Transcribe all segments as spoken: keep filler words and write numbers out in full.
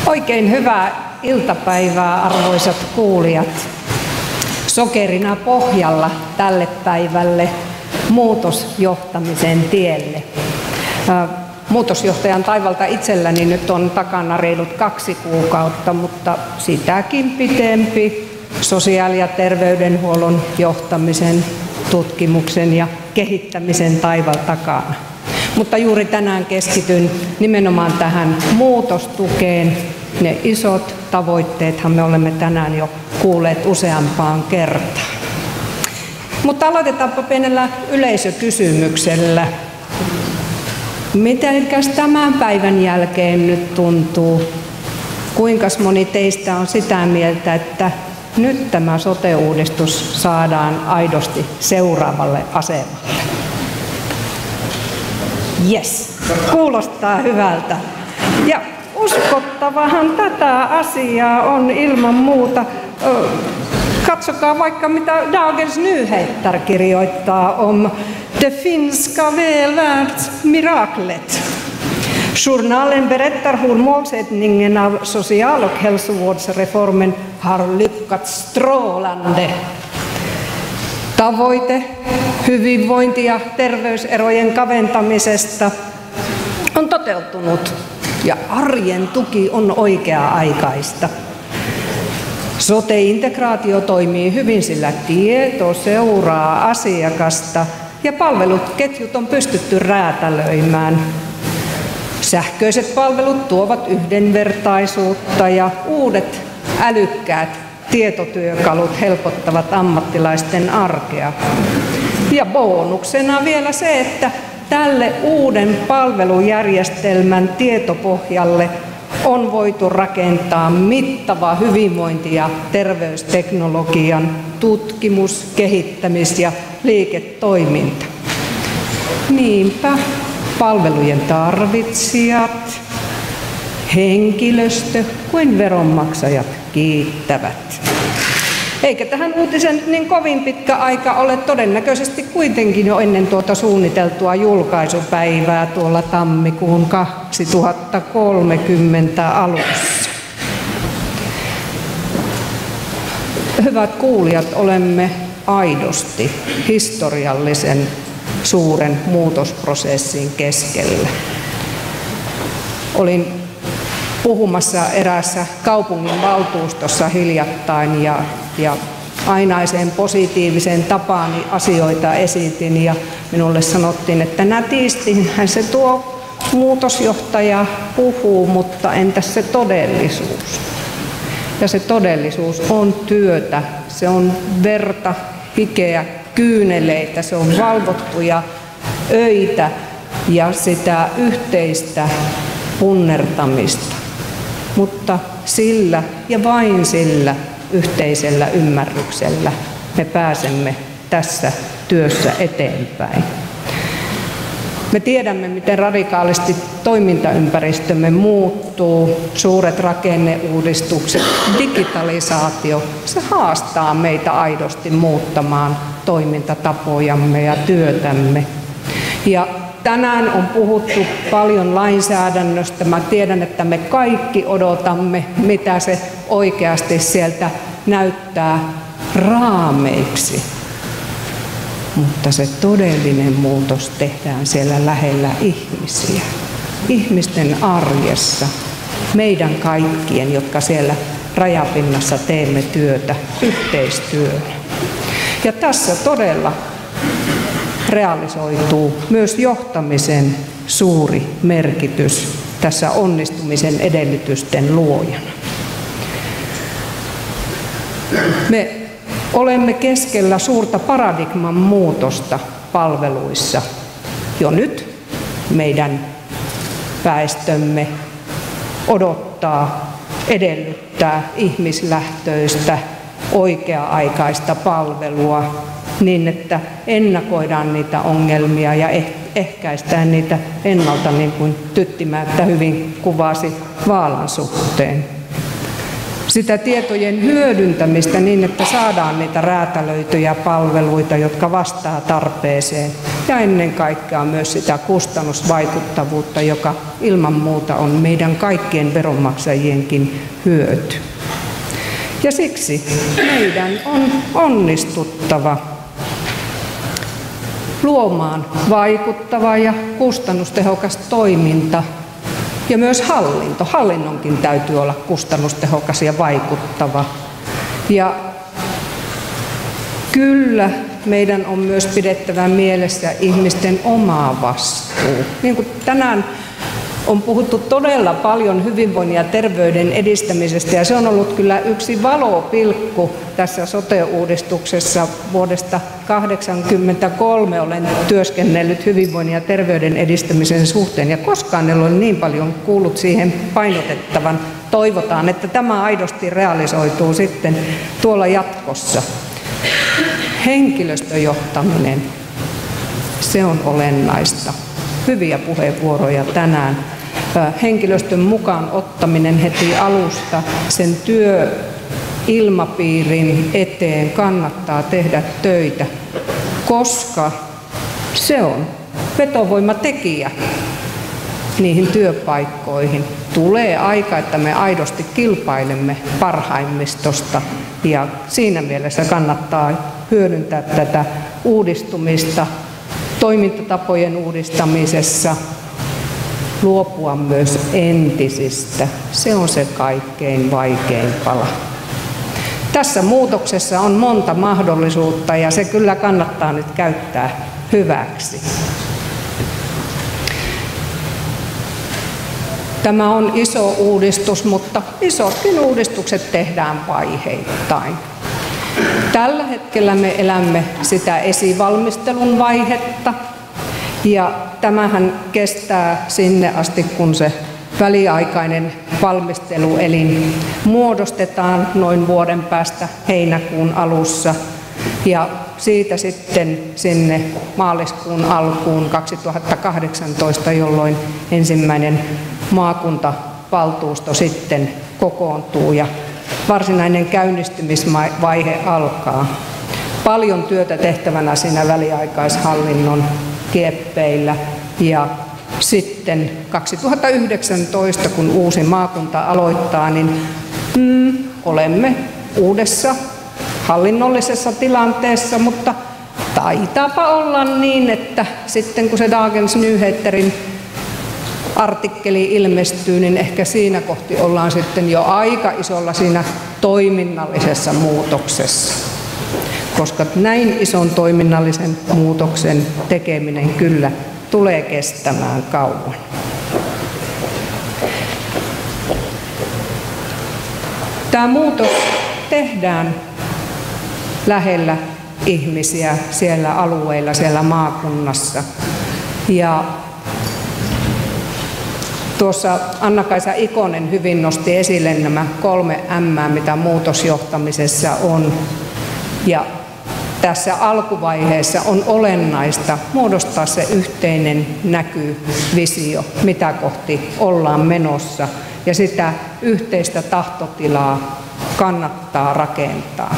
Oikein hyvää iltapäivää, arvoisat kuulijat. Sokerina pohjalla tälle päivälle muutosjohtamisen tielle. Muutosjohtajan taivalta itselläni nyt on takana reilut kaksi kuukautta, mutta sitäkin pitempi sosiaali- ja terveydenhuollon johtamisen, tutkimuksen ja kehittämisen taival takana. Mutta juuri tänään keskityn nimenomaan tähän muutostukeen. Ne isot tavoitteethan me olemme tänään jo kuulleet useampaan kertaan. Mutta aloitetaanpa pienellä yleisökysymyksellä. Mitenkäs tämän päivän jälkeen nyt tuntuu? Kuinka moni teistä on sitä mieltä, että nyt tämä sote-uudistus saadaan aidosti seuraavalle asemalle? Yes, kuulostaa hyvältä. Ja uskottavahan tätä asiaa on ilman muuta. Katsokaa vaikka mitä Dagens Nyheter kirjoittaa om det finska välfärdsmiraklet. Journalen berättar hur målsättningen av social- och hälsovårdsreformen har lyckats strålande. Tavoite hyvinvointi- ja terveyserojen kaventamisesta on toteutunut ja arjen tuki on oikea-aikaista. Sote-integraatio toimii hyvin, sillä tieto seuraa asiakasta ja palveluketjut on pystytty räätälöimään. Sähköiset palvelut tuovat yhdenvertaisuutta ja uudet älykkäät tietotyökalut helpottavat ammattilaisten arkea. Ja bonuksena vielä se, että tälle uuden palvelujärjestelmän tietopohjalle on voitu rakentaa mittava hyvinvointi- ja terveysteknologian tutkimus-, kehittämis- ja liiketoiminta. Niinpä palvelujen tarvitsijat, henkilöstö kuin veronmaksajat kiittävät. Eikä tähän uutisen niin kovin pitkä aika ole, todennäköisesti kuitenkin jo ennen tuota suunniteltua julkaisupäivää tuolla tammikuun kaksituhattakolmekymmentä alussa. Hyvät kuulijat, olemme aidosti historiallisen suuren muutosprosessin keskellä. Olin puhumassa eräässä kaupungin valtuustossa hiljattain ja, ja ainaiseen positiiviseen tapaani asioita esitin ja minulle sanottiin, että nätistihän se tuo muutosjohtaja puhuu, mutta entäs se todellisuus? Ja se todellisuus on työtä, se on verta, hikeä, kyyneleitä, se on valvottuja öitä ja sitä yhteistä punnertamista. Mutta sillä ja vain sillä yhteisellä ymmärryksellä me pääsemme tässä työssä eteenpäin. Me tiedämme, miten radikaalisti toimintaympäristömme muuttuu, suuret rakenneuudistukset, digitalisaatio, se haastaa meitä aidosti muuttamaan toimintatapojamme ja työtämme. Ja tänään on puhuttu paljon lainsäädännöstä. Mä tiedän, että me kaikki odotamme, mitä se oikeasti sieltä näyttää raameiksi. Mutta se todellinen muutos tehdään siellä lähellä ihmisiä, ihmisten arjessa, meidän kaikkien, jotka siellä rajapinnassa teemme työtä yhteistyönä. Ja tässä todella realisoituu myös johtamisen suuri merkitys tässä onnistumisen edellytysten luojana. Me olemme keskellä suurta paradigman muutosta palveluissa. Jo nyt meidän väestömme odottaa, edellyttää ihmislähtöistä, oikea-aikaista palvelua niin, että ennakoidaan niitä ongelmia ja ehkäistään niitä ennalta, niin kuin Tyttimäättä hyvin kuvasi Vaalan suhteen. Sitä tietojen hyödyntämistä niin, että saadaan niitä räätälöityjä palveluita, jotka vastaa tarpeeseen. ja ennen kaikkea myös sitä kustannusvaikuttavuutta, joka ilman muuta on meidän kaikkien veronmaksajienkin hyöty. Ja siksi meidän on onnistuttava luomaan vaikuttava ja kustannustehokas toiminta ja myös hallinto. Hallinnonkin täytyy olla kustannustehokas ja vaikuttava. Ja kyllä meidän on myös pidettävä mielessä ihmisten oma vastuu. Niin kuin tänään on puhuttu todella paljon hyvinvoinnin ja terveyden edistämisestä, ja se on ollut kyllä yksi valopilkku tässä sote-uudistuksessa. Vuodesta tuhatyhdeksänsataakahdeksankymmentäkolme olen työskennellyt hyvinvoinnin ja terveyden edistämisen suhteen, ja koskaan en ole niin paljon kuullut siihen painotettavan. Toivotaan, että tämä aidosti realisoituu sitten tuolla jatkossa. Henkilöstöjohtaminen, se on olennaista. Hyviä puheenvuoroja tänään. Henkilöstön mukaan ottaminen heti alusta, sen työilmapiirin eteen kannattaa tehdä töitä, koska se on vetovoimatekijä niihin työpaikkoihin. Tulee aika, että me aidosti kilpailemme parhaimmistosta, ja siinä mielessä kannattaa hyödyntää tätä uudistumista toimintatapojen uudistamisessa, luopua myös entisistä. Se on se kaikkein vaikein pala. Tässä muutoksessa on monta mahdollisuutta, ja se kyllä kannattaa nyt käyttää hyväksi. Tämä on iso uudistus, mutta isotkin uudistukset tehdään vaiheittain. Tällä hetkellä me elämme sitä esivalmistelun vaihetta, ja tämähän kestää sinne asti, kun se väliaikainen valmisteluelin muodostetaan noin vuoden päästä heinäkuun alussa, ja siitä sitten sinne maaliskuun alkuun kaksituhattakahdeksantoista, jolloin ensimmäinen maakuntavaltuusto sitten kokoontuu ja varsinainen käynnistymisvaihe alkaa. Paljon työtä tehtävänä siinä väliaikaishallinnon kieppeillä, ja sitten kaksituhattayhdeksäntoista, kun uusi maakunta aloittaa, niin mm, olemme uudessa hallinnollisessa tilanteessa, mutta taitaapa olla niin, että sitten kun se Dagens Nyheterin artikkeli ilmestyy, niin ehkä siinä kohti ollaan sitten jo aika isolla siinä toiminnallisessa muutoksessa. Koska näin ison toiminnallisen muutoksen tekeminen kyllä tulee kestämään kauan. Tämä muutos tehdään lähellä ihmisiä siellä alueilla, siellä maakunnassa. Ja tuossa Anna-Kaisa Ikonen hyvin nosti esille nämä kolme ämmää, mitä muutosjohtamisessa on. Ja tässä alkuvaiheessa on olennaista muodostaa se yhteinen näkyvisio, mitä kohti ollaan menossa, ja sitä yhteistä tahtotilaa kannattaa rakentaa.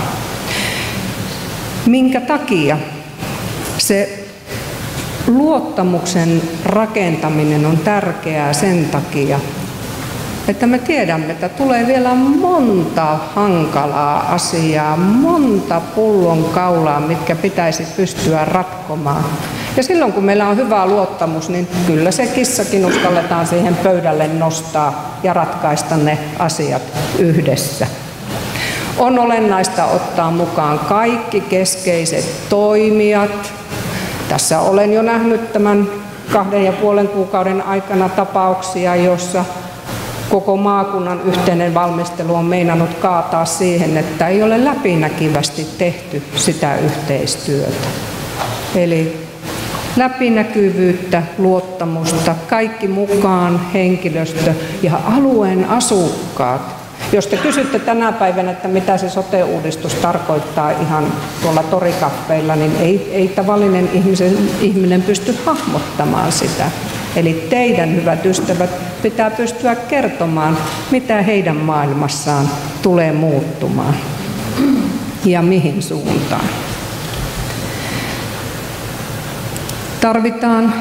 Minkä takia se luottamuksen rakentaminen on tärkeää? Sen takia, että me tiedämme, että tulee vielä monta hankalaa asiaa, monta pullonkaulaa, mitkä pitäisi pystyä ratkomaan. Ja silloin kun meillä on hyvä luottamus, niin kyllä se kissakin uskalletaan siihen pöydälle nostaa ja ratkaista ne asiat yhdessä. On olennaista ottaa mukaan kaikki keskeiset toimijat. Tässä olen jo nähnyt tämän kahden ja puolen kuukauden aikana tapauksia, joissa koko maakunnan yhteinen valmistelu on meinannut kaataa siihen, että ei ole läpinäkyvästi tehty sitä yhteistyötä. Eli läpinäkyvyyttä, luottamusta, kaikki mukaan, henkilöstö ja alueen asukkaat. Jos te kysytte tänä päivänä, että mitä se sote-uudistus tarkoittaa ihan tuolla torikaffeilla, niin ei, ei tavallinen ihmisen, ihminen pysty hahmottamaan sitä. Eli teidän, hyvät ystävät, pitää pystyä kertomaan, mitä heidän maailmassaan tulee muuttumaan ja mihin suuntaan. Tarvitaan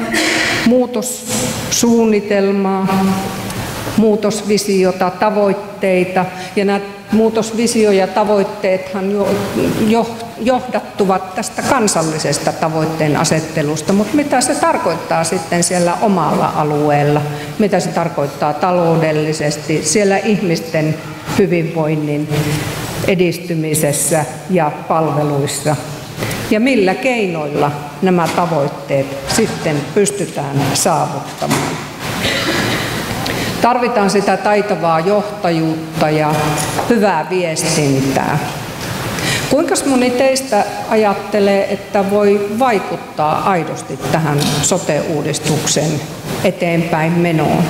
muutossuunnitelmaa, muutosvisiota, tavoitteita, ja nämä muutosvisio ja tavoitteethan jo, jo, johdattuvat tästä kansallisesta tavoitteen asettelusta, mutta mitä se tarkoittaa sitten siellä omalla alueella, mitä se tarkoittaa taloudellisesti, siellä ihmisten hyvinvoinnin edistymisessä ja palveluissa, ja millä keinoilla nämä tavoitteet sitten pystytään saavuttamaan. Tarvitaan sitä taitavaa johtajuutta ja hyvää viestintää. Kuinka moni teistä ajattelee, että voi vaikuttaa aidosti tähän sote-uudistuksen eteenpäin menoon?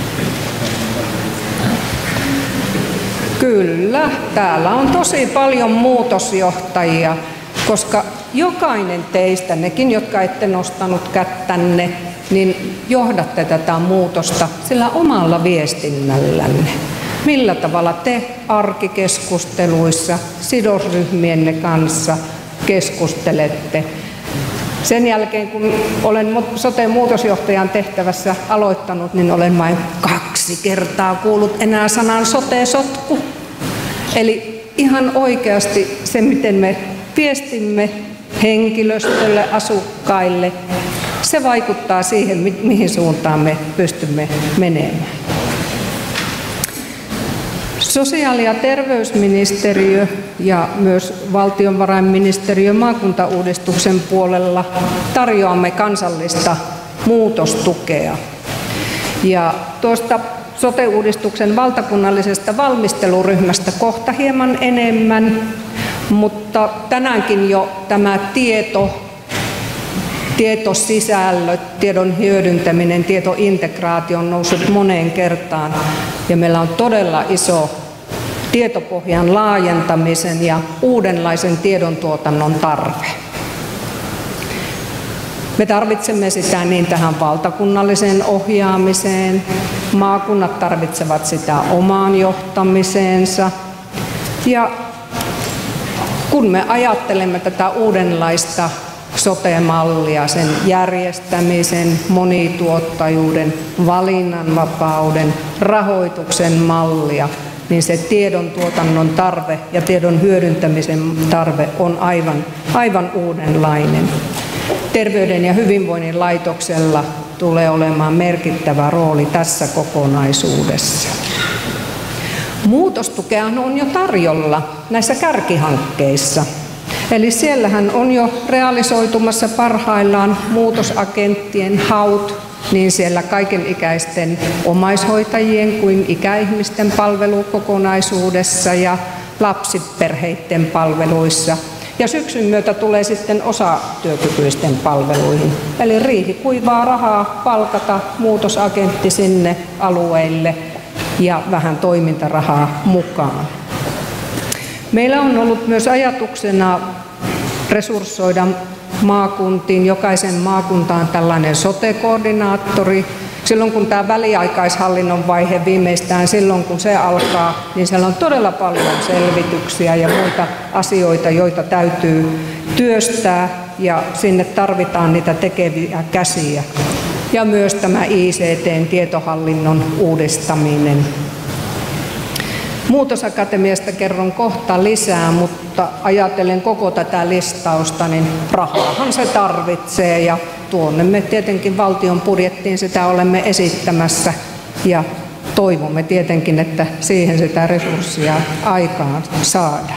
Kyllä, täällä on tosi paljon muutosjohtajia, koska jokainen teistä, nekin jotka ette nostanut kättänne, niin johdatte tätä muutosta sillä omalla viestinnällänne. Millä tavalla te arkikeskusteluissa sidosryhmienne kanssa keskustelette? Sen jälkeen, kun olen sote-muutosjohtajan tehtävässä aloittanut, niin olen vain kaksi kertaa kuullut enää sanan sote-sotku. Eli ihan oikeasti se, miten me viestimme henkilöstölle, asukkaille, se vaikuttaa siihen, mihin suuntaan me pystymme menemään. Sosiaali- ja terveysministeriö ja myös valtiovarainministeriö maakuntauudistuksen puolella tarjoamme kansallista muutostukea. Ja tuosta sote-uudistuksen valtakunnallisesta valmisteluryhmästä kohta hieman enemmän, mutta tänäänkin jo tämä tieto, tietosisällöt, tiedon hyödyntäminen, tietointegraatio on noussut moneen kertaan, ja meillä on todella iso tietopohjan laajentamisen ja uudenlaisen tiedontuotannon tarve. Me tarvitsemme sitä niin tähän valtakunnalliseen ohjaamiseen, maakunnat tarvitsevat sitä omaan johtamiseensa, ja kun me ajattelemme tätä uudenlaista sote-mallia, sen järjestämisen, monituottajuuden, valinnanvapauden, rahoituksen mallia, niin se tiedon tuotannon tarve ja tiedon hyödyntämisen tarve on aivan, aivan uudenlainen. Terveyden ja hyvinvoinnin laitoksella tulee olemaan merkittävä rooli tässä kokonaisuudessa. Muutostukea on jo tarjolla näissä kärkihankkeissa. Eli siellähän on jo realisoitumassa parhaillaan muutosagenttien haut, niin siellä kaikenikäisten omaishoitajien kuin ikäihmisten palvelukokonaisuudessa ja lapsiperheiden palveluissa. Ja syksyn myötä tulee sitten osatyökykyisten palveluihin. Eli riihi kuivaa rahaa palkata muutosagentti sinne alueille ja vähän toimintarahaa mukaan. Meillä on ollut myös ajatuksena resurssoida maakuntiin, jokaisen maakuntaan tällainen sote-koordinaattori. Silloin kun tämä väliaikaishallinnon vaihe, viimeistään silloin kun se alkaa, niin siellä on todella paljon selvityksiä ja muita asioita, joita täytyy työstää, ja sinne tarvitaan niitä tekeviä käsiä. Ja myös tämä I C T:n tietohallinnon uudistaminen. Muutosakatemiasta kerron kohta lisää, mutta ajatellen koko tätä listausta, niin rahaahan se tarvitsee, ja tuonne me tietenkin valtion budjettiin sitä olemme esittämässä, ja toivomme tietenkin, että siihen sitä resurssia aikaan saadaan.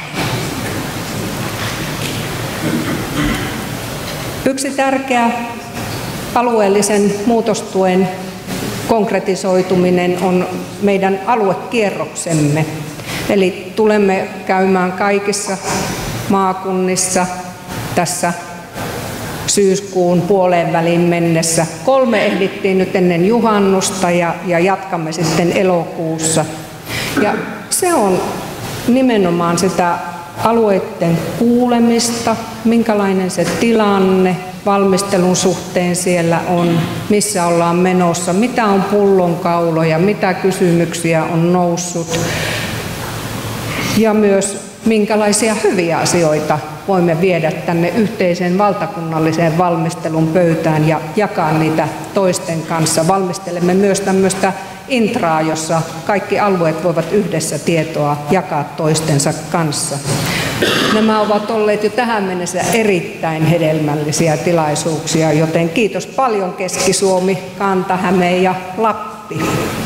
Yksi tärkeä alueellisen muutostuen konkretisoituminen on meidän aluekierroksemme. Eli tulemme käymään kaikissa maakunnissa tässä syyskuun puoleen väliin mennessä. Kolme ehdittiin nyt ennen juhannusta ja, ja jatkamme sitten elokuussa. Ja se on nimenomaan sitä alueiden kuulemista, minkälainen se tilanne valmistelun suhteen siellä on, missä ollaan menossa, mitä on pullonkauloja, mitä kysymyksiä on noussut, ja myös minkälaisia hyviä asioita voimme viedä tänne yhteiseen valtakunnalliseen valmistelun pöytään ja jakaa niitä toisten kanssa. Valmistelemme myös tämmöistä intraa, jossa kaikki alueet voivat yhdessä tietoa jakaa toistensa kanssa. Nämä ovat olleet jo tähän mennessä erittäin hedelmällisiä tilaisuuksia, joten kiitos paljon Keski-Suomi, Kanta-Häme ja Lappi.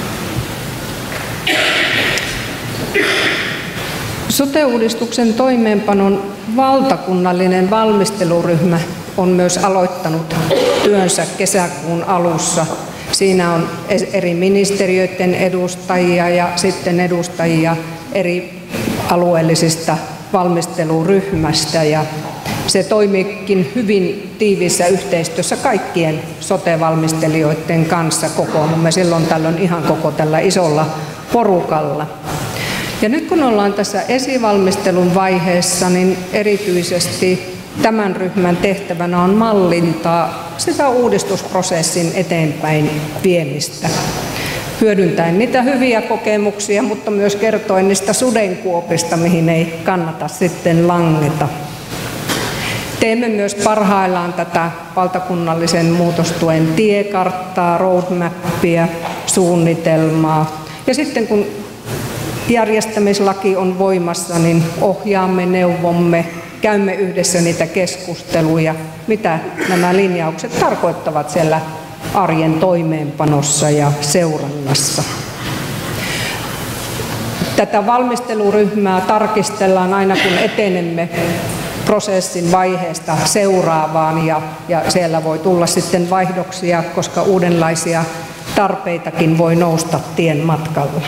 Sote-uudistuksen toimeenpanon valtakunnallinen valmisteluryhmä on myös aloittanut työnsä kesäkuun alussa. Siinä on eri ministeriöiden edustajia ja sitten edustajia eri alueellisista valmisteluryhmästä. Ja se toimiikin hyvin tiiviissä yhteistyössä kaikkien sote-valmistelijoiden kanssa. Kokoonnumme silloin tällöin ihan koko tällä isolla porukalla. Ja nyt kun ollaan tässä esivalmistelun vaiheessa, niin erityisesti tämän ryhmän tehtävänä on mallintaa sitä uudistusprosessin eteenpäin viemistä. Hyödyntäen niitä hyviä kokemuksia, mutta myös kertoen niistä sudenkuopista, mihin ei kannata sitten langeta. Teemme myös parhaillaan tätä valtakunnallisen muutostuen tiekarttaa, roadmappia, suunnitelmaa. Ja sitten kun järjestämislaki on voimassa, niin ohjaamme, neuvomme, käymme yhdessä niitä keskusteluja, mitä nämä linjaukset tarkoittavat siellä arjen toimeenpanossa ja seurannassa. Tätä valmisteluryhmää tarkistellaan aina kun etenemme prosessin vaiheesta seuraavaan ja, ja siellä voi tulla sitten vaihdoksia, koska uudenlaisia tarpeitakin voi nousta tien matkalla.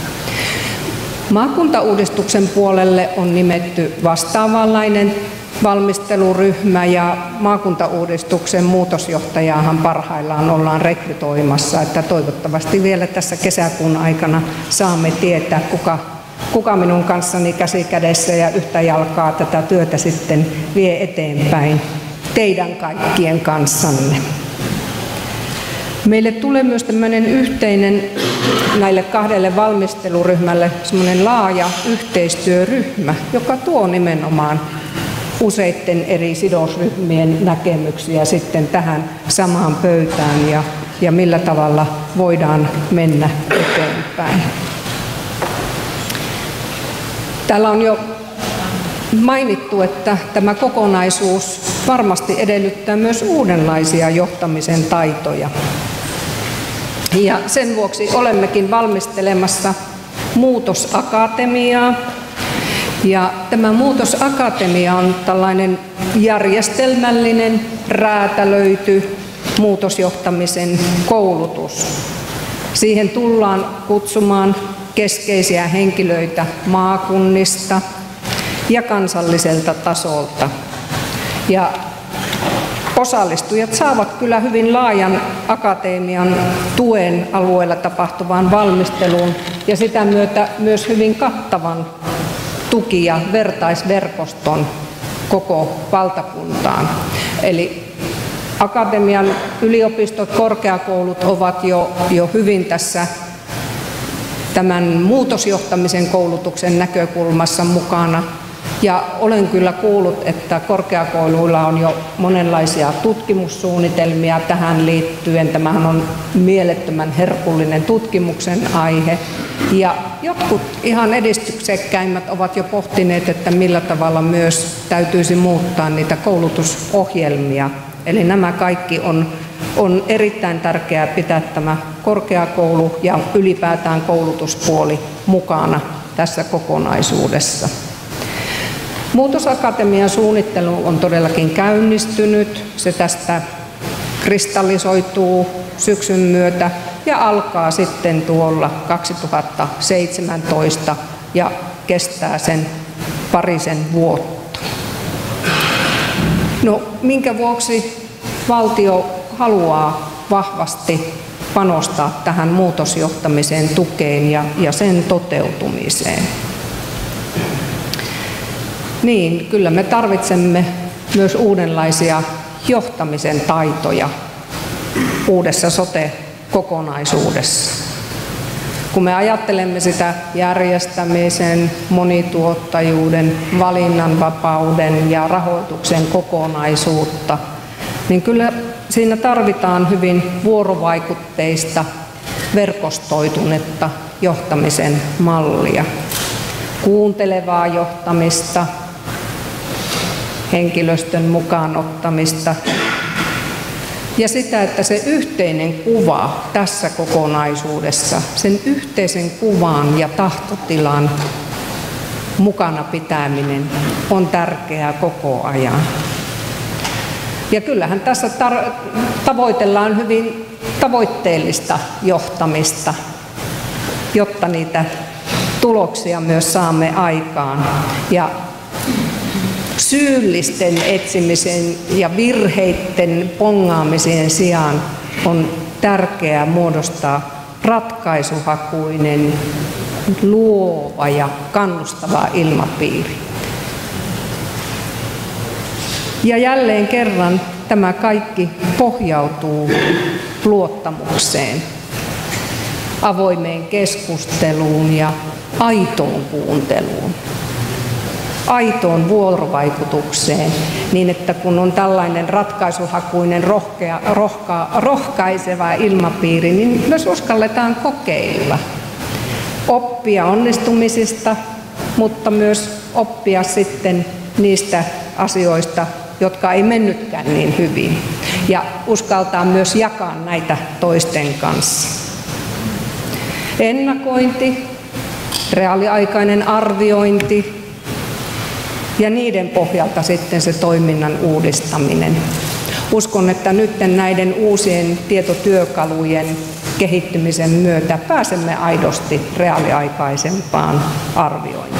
Maakuntauudistuksen puolelle on nimetty vastaavanlainen valmisteluryhmä ja maakuntauudistuksen muutosjohtajaahan parhaillaan ollaan rekrytoimassa, että toivottavasti vielä tässä kesäkuun aikana saamme tietää, kuka, kuka minun kanssani käsi kädessä ja yhtä jalkaa tätä työtä sitten vie eteenpäin teidän kaikkien kanssanne. Meille tulee myös tämmöinen yhteinen näille kahdelle valmisteluryhmälle semmoinen laaja yhteistyöryhmä, joka tuo nimenomaan useiden eri sidosryhmien näkemyksiä sitten tähän samaan pöytään ja, ja millä tavalla voidaan mennä eteenpäin. Täällä on jo mainittu, että tämä kokonaisuus varmasti edellyttää myös uudenlaisia johtamisen taitoja. Ja sen vuoksi olemmekin valmistelemassa muutosakatemiaa. Ja tämä muutosakatemia on tällainen järjestelmällinen, räätälöity muutosjohtamisen koulutus. Siihen tullaan kutsumaan keskeisiä henkilöitä maakunnista ja kansalliselta tasolta. Ja osallistujat saavat kyllä hyvin laajan akatemian tuen alueella tapahtuvaan valmisteluun ja sitä myötä myös hyvin kattavan tuki- ja vertaisverkoston koko valtakuntaan. Eli akatemian yliopistot, korkeakoulut ovat jo, jo hyvin tässä tämän muutosjohtamisen koulutuksen näkökulmassa mukana. Ja olen kyllä kuullut, että korkeakouluilla on jo monenlaisia tutkimussuunnitelmia tähän liittyen. Tämähän on mielettömän herkullinen tutkimuksen aihe. Ja jotkut ihan edistyksekkäimmät ovat jo pohtineet, että millä tavalla myös täytyisi muuttaa niitä koulutusohjelmia. Eli nämä kaikki on, on erittäin tärkeää pitää tämä korkeakoulu ja ylipäätään koulutuspuoli mukana tässä kokonaisuudessa. Muutosakatemian suunnittelu on todellakin käynnistynyt. Se tästä kristallisoituu syksyn myötä ja alkaa sitten tuolla kaksituhattaseitsemäntoista ja kestää sen parisen vuotta. No, minkä vuoksi valtio haluaa vahvasti panostaa tähän muutosjohtamisen tukeen ja, ja sen toteutumiseen? Niin, kyllä me tarvitsemme myös uudenlaisia johtamisen taitoja uudessa sote-kokonaisuudessa. Kun me ajattelemme sitä järjestämisen, monituottajuuden, valinnanvapauden ja rahoituksen kokonaisuutta, niin kyllä siinä tarvitaan hyvin vuorovaikutteista, verkostoitunutta johtamisen mallia, kuuntelevaa johtamista, henkilöstön mukaan ottamista ja sitä, että se yhteinen kuva tässä kokonaisuudessa, sen yhteisen kuvan ja tahtotilan mukana pitäminen on tärkeää koko ajan. Ja kyllähän tässä tavoitellaan hyvin tavoitteellista johtamista, jotta niitä tuloksia myös saamme aikaan. Ja syyllisten etsimisen ja virheiden pongaamisen sijaan on tärkeää muodostaa ratkaisuhakuinen, luova ja kannustava ilmapiiri. Ja jälleen kerran tämä kaikki pohjautuu luottamukseen, avoimeen keskusteluun ja aitoon kuunteluun, aitoon vuorovaikutukseen, niin että kun on tällainen ratkaisuhakuinen, rohkea, rohka, rohkaiseva ilmapiiri, niin myös uskalletaan kokeilla, oppia onnistumisista, mutta myös oppia sitten niistä asioista, jotka ei mennytkään niin hyvin, ja uskaltaa myös jakaa näitä toisten kanssa. Ennakointi, reaaliaikainen arviointi ja niiden pohjalta sitten se toiminnan uudistaminen. Uskon, että nyt näiden uusien tietotyökalujen kehittymisen myötä pääsemme aidosti reaaliaikaisempaan arviointiin.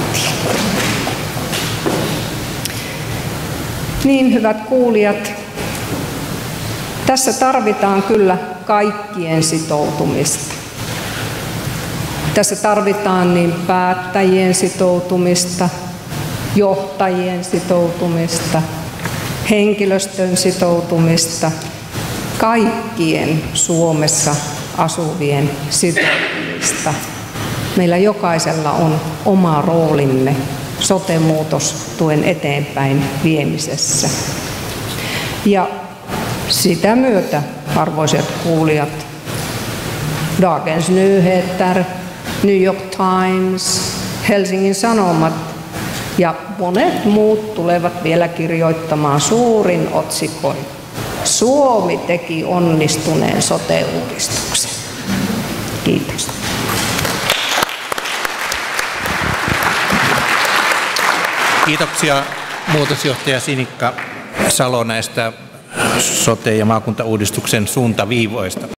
Niin, hyvät kuulijat, tässä tarvitaan kyllä kaikkien sitoutumista. Tässä tarvitaan niin päättäjien sitoutumista, johtajien sitoutumista, henkilöstön sitoutumista, kaikkien Suomessa asuvien sitoutumista. Meillä jokaisella on oma roolimme sote-muutostuen eteenpäin viemisessä. Ja sitä myötä, arvoisat kuulijat, Dagens Nyheter, New York Times, Helsingin Sanomat ja monet muut tulevat vielä kirjoittamaan suurin otsikoin: Suomi teki onnistuneen sote-uudistuksen. Kiitos. Kiitoksia muutosjohtaja Sinikka Salo näistä sote- ja maakuntauudistuksen suuntaviivoista.